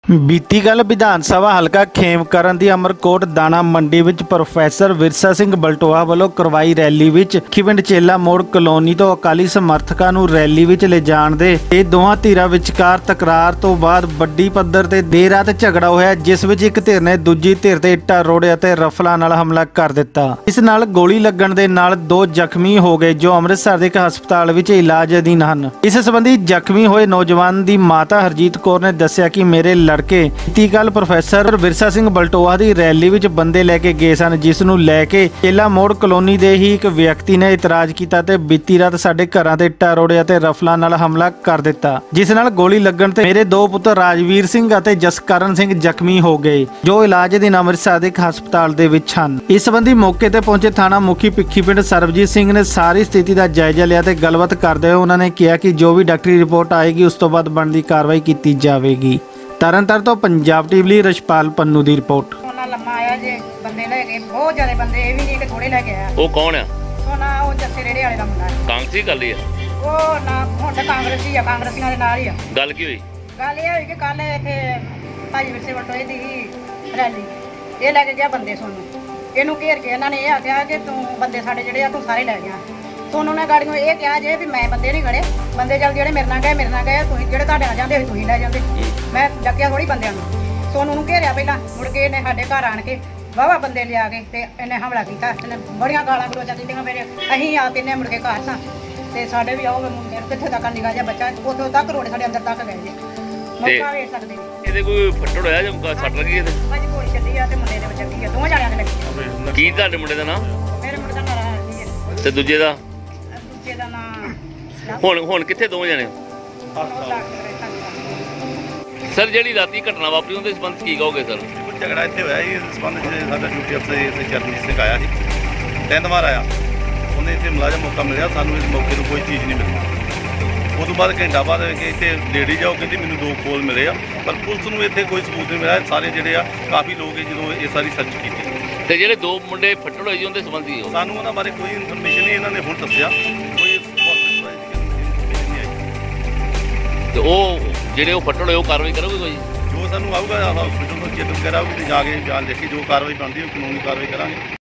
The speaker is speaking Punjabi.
ਬੀਤੀ ਕੱਲ੍ਹ ਵਿਧਾਨ ਸਭਾ ਹਲਕਾ ਖੇਮਕਰਨ ਦੀ ਅਮਰਕੋਟ ਦਾਣਾ ਮੰਡੀ ਵਿੱਚ ਪ੍ਰੋਫੈਸਰ ਵਿਰਸਾ ਸਿੰਘ ਬਲਟੋਹਾ ਵੱਲੋਂ ਕਰਵਾਈ ਰੈਲੀ ਵਿੱਚ ਪਿੰਡ ਚੇਲਾ ਮੋੜ ਕਲੋਨੀ ਤੋਂ ਅਕਾਲੀ ਸਮਰਥਕਾਂ ਨੂੰ ਰੈਲੀ ਵਿੱਚ ਲਿਜਾਣ ਦੇ ਇਹ ਦੋਹਾਂ ਧਿਰਾਂ ਵਿਚਕਾਰ ਤਕਰਾਰ ਤੋਂ ਬਾਅਦ ਵੱਡੀ ਪੱਧਰ ਤੇ ਦੇਰ ਰਾਤ ਝਗੜਾ ਹੋਇਆ, ਜਿਸ ਵਿੱਚ ਇੱਕ ਧਿਰ ਨੇ ਦੂਜੀ ਧਿਰ ਤੇ ਇੱਟਾਂ ਰੋੜੇ ਅਤੇ ਰਫਲਾਂ ਨਾਲ ਹਮਲਾ ਕਰ ਦਿੱਤਾ। ਇਸ ਨਾਲ ਗੋਲੀ ਲੱਗਣ ਦੇ ਨਾਲ ਦੋ ਜ਼ਖਮੀ ਹੋ ਗਏ ਜੋ ਅੰਮ੍ਰਿਤਸਰ ਦੇ ਇੱਕ ਹਸਪਤਾਲ ਵਿੱਚ ਇਲਾਜ ਅਧੀਨ ਹਨ। ਇਸ ਸੰਬੰਧੀ ਜ਼ਖਮੀ ਹੋਏ ਨੌਜਵਾਨ ਦੀ ਮਾਤਾ ਹਰਜੀਤ ਕੌਰ ਨੇ ਦੱਸਿਆ ਕਿ ਮੇਰੇ ਲੜਕੇ ਬੀਤੀ ਕੱਲ੍ਹ ਪ੍ਰੋਫੈਸਰ ਵਿਰਸਾ ਸਿੰਘ ਬਲਟੋਹਾ ਦੀ ਰੈਲੀ ਵਿੱਚ ਬੰਦੇ ਲੈ ਕੇ ਗਏ ਸਨ, ਜਿਸ ਨੂੰ ਲੈ ਕੇ ਚੇਲਾ ਮੋੜ ਕਲੋਨੀ ਦੇ ਹੀ ਇੱਕ ਵਿਅਕਤੀ ਨੇ ਇਤਰਾਜ਼ ਕੀਤਾ ਤੇ ਬੀਤੀ ਰਾਤ ਸਾਡੇ ਘਰਾਂ ਤੇ ਇੱਟਾਂ ਰੋੜੇ ਅਤੇ ਰਫਲਾਂ ਨਾਲ ਹਮਲਾ ਕਰ ਦਿੱਤਾ, ਜਿਸ ਨਾਲ ਗੋਲੀ ਲੱਗਣ ਤੇ ਮੇਰੇ ਦੋ ਪੁੱਤਰ ਰਾਜਵੀਰ ਸਿੰਘ ਅਤੇ ਜਸਕਰਨ ਸਿੰਘ ਜ਼ਖਮੀ ਹੋ ਗਏ ਜੋ ਇਲਾਜ ਅਧੀਨ ਅੰਮ੍ਰਿਤਸਰ ਦੇ ਇੱਕ ਹਸਪਤਾਲ ਦੇ ਵਿੱਚ ਹਨ। ਇਸ ਸੰਬੰਧੀ ਮੌਕੇ ਤੇ ਪਹੁੰਚੇ ਥਾਣਾ ਮੁਖੀ ਪਿੱਖੀਪਿੰਡ ਸਰਬਜੀਤ ਸਿੰਘ ਨੇ ਸਾਰੀ ਸਥਿਤੀ ਦਾ ਜਾਇਜ਼ਾ ਲਿਆ ਤੇ ਗੱਲਬਾਤ ਕਰਦੇ ਹੋਏ ਉਹਨਾਂ ਨੇ ਕਿਹਾ ਕਿ ਜੋ ਵੀ ਡਾਕਟਰੀ ਰਿਪੋਰਟ ਆਏਗੀ ਉਸ ਤੋਂ ਬਾਅਦ ਬਣਦੀ ਕਾਰਵਾਈ ਕੀਤੀ ਜਾਵੇਗੀ। ਤਰਨਤਾਰਨ ਤੋਂ ਪੰਜਾਬ ਟੀਵੀ ਲਈ ਰਸ਼ਪਾਲ ਪੰਨੂ ਦੀ ਰਿਪੋर्ट। सोना लम्मा आया जे बंदे ले गए, बहुत ज्यादा बंदे, ये भी नहीं कि थोड़े लेके आया। वो कौन है? सोना वो जस्से रेड़े वाले दा मुंडा है। कांग्रेसी गल ही है वो ना हुण ते कांग्रेसी आ, कांग्रेसियां दे नाल ही आ। गल की हुई? गल ये हुई कि कल इत्थे भाजी विरसे बलटोहे दी रैली ये लेके गया बंदे सोनू, ਇਹਨੂੰ घेर के ਇਹਨਾਂ ਨੇ ਇਹ ਆਖਿਆ ਕਿ ਤੂੰ ਬੰਦੇ ਸਾਡੇ ਜਿਹੜੇ ਆ ਤੂੰ ਸਾਰੇ ਲੈ ਗਿਆ। ਸੋਨੂ ਨੇ ਗਾੜੀਆਂ ਇਹ ਕਿਹਾ ਜੇ ਵੀ ਮੈਂ ਬੰਦੇ ਨਹੀਂ ਖੜੇ, ਬੰਦੇ ਚੱਲ ਜਿਹੜੇ ਮੇਰੇ ਨਾਲ ਗਏ ਤੁਸੀਂ ਜਿਹੜੇ ਤੁਹਾਡੇ ਨਾਲ ਜਾਂਦੇ ਤੁਸੀਂ ਲੈ ਜਾਂਦੇ, ਮੈਂ ਡੱਕਿਆ ਥੋੜੀ ਬੰਦਿਆਂ ਨੂੰ। ਸੋਨੂ ਨੂੰ ਘੇਰਿਆ ਪਹਿਲਾਂ, ਮੁੜ ਕੇ ਇਹਨੇ ਸਾਡੇ ਘਰ ਆਣ ਕੇ ਵਾਹਵਾ ਬੰਦੇ ਲਿਆ ਕੇ ਤੇ ਇਹਨੇ ਹਮਲਾ ਕੀਤਾ। ਇਹਨੇ ਬੜੀਆਂ ਗਾਲਾਂ ਗਲੋਚਾਂ ਦਿੱਤੀਆਂ। ਮੇਰੇ ਅਸੀਂ ਆ ਕੇ ਇਹਨੇ ਮੁੜ ਕੇ ਘਰ ਸਾਂ ਤੇ ਸਾਡੇ ਵੀ ਆਓ ਮੁੰਡੇ ਕਿੱਥੇ ਤੱਕ ਨਿਗਾਹ ਜਿਹਾ ਬੱਚਾ ਉੱਥੋਂ ਤੱਕ ਰੋੜੇ ਸਾਡੇ ਅੰਦਰ ਤੱਕ ਗਏ ਜੇ, ਮੌਕਾ ਵੇਖ ਸਕਦੇ ਜੀ। ਇਹਦੇ ਕੋਈ ਫੱਟੜ ਹੋਇਆ ਜਾਂ ਸੱਟ ਲੱਗੀ ਇਹਦੇ? ਭਾਜੀ ਗੋਲੀ ਚੱਲੀ ਆ ਤੇ ਮੁੰਡੇ ਦੇ ਵਿੱਚ ਚੱਲੀ ਆ, ਦੋਵਾਂ ਜਾਣਿਆਂ ਦੇ ਲੱਗੀ ਆ। ਕੀ ਤੁਹਾਡੇ ਮੁੰਡੇ ਦਾ ਨਾਮ? ਮੇਰੇ ਮੁੰਡੇ ਦਾ ਨਾਂ ਰਾਜੀ ਹੈ ਤੇ ਦੂਜੇ ਦਾ? ਦੂਜੇ ਦਾ ਨਾਂ ਹੁਣ ਕਿੱਥੇ ਦੋਵੇਂ ਜਣੇ? ਸਰ ਜਿਹੜੀ ਰਾਤੀ ਘਟਨਾ ਵਾਪਰੀ ਉਹਦੇ ਸੰਬੰਧ ਕੀ ਕਹੋਗੇ ਸਰ? ਝਗੜਾ ਇੱਥੇ ਹੋਇਆ ਜੀ, ਇਸ ਸੰਬੰਧ ਵਿੱਚ ਸਾਡਾ ਡਿਊਟੀ ਅਫਸਰ ਇੱਥੇ ਚਰਨਜੀਤ ਸਿੰਘ ਆਇਆ ਸੀ, 3 ਵਾਰ ਆਇਆ। ਉਹਨੇ ਇੱਥੇ ਮੁਲਾਜ਼ਮ ਮੌਕਾ ਮਿਲਿਆ, ਸਾਨੂੰ ਇਸ ਮੌਕੇ ਨੂੰ ਕੋਈ ਚੀਜ਼ ਨਹੀਂ ਮਿਲੀ। ਉਸ ਤੋਂ ਬਾਅਦ ਘੰਟਾ ਬਾਅਦ ਕਿ ਇੱਥੇ ਲੇਡੀ ਜਾਓ ਕਹਿੰਦੀ ਮੈਨੂੰ 2 ਕੋਲ ਮਿਲੇ ਆ, ਪਰ ਪੁਲਿਸ ਨੂੰ ਇੱਥੇ ਕੋਈ ਸਬੂਤ ਨਹੀਂ ਮਿਲਿਆ। ਸਾਰੇ ਜਿਹੜੇ ਆ ਕਾਫੀ ਲੋਕ ਜਦੋਂ ਇਹ ਸਾਰੀ ਸਰਚ ਕੀਤੀ ਤੇ ਜਿਹੜੇ 2 ਮੁੰਡੇ ਫੱਟੜ ਹੋਏ ਜੀ ਉਹਦੇ ਸੰਬੰਧ ਕੀ ਹੋ? ਸਾਨੂੰ ਉਹਨਾਂ ਬਾਰੇ ਕੋਈ ਇਨਫੋਰਮੇਸ਼ਨ ਨਹੀਂ ਇਹਨਾਂ ਨੇ ਹੁਣ ਦੱਸਿਆ, ਕੋਈ ਨਹੀਂ ਆਈ। ਤੇ ਉਹ ਜਿਹੜੇ ਉਹ ਫੱਟੜ ਹੋਏ ਉਹ ਕਾਰਵਾਈ ਕਰੋਗੇ ਕੋਈ? ਜੋ ਸਾਨੂੰ ਆਊਗਾ ਹਸਪੀਟਲ ਤੋਂ ਚੈੱਕ ਵਗੈਰਾ ਆਊਗੀ ਤੇ ਜਾ ਕੇ ਜਾਣ ਦੇਖੀ ਜੋ ਕਾਰਵਾਈ ਬਣਦੀ ਉਹ ਕਾਨੂੰਨੀ ਕਾਰਵਾਈ ਕਰਾਂਗੇ।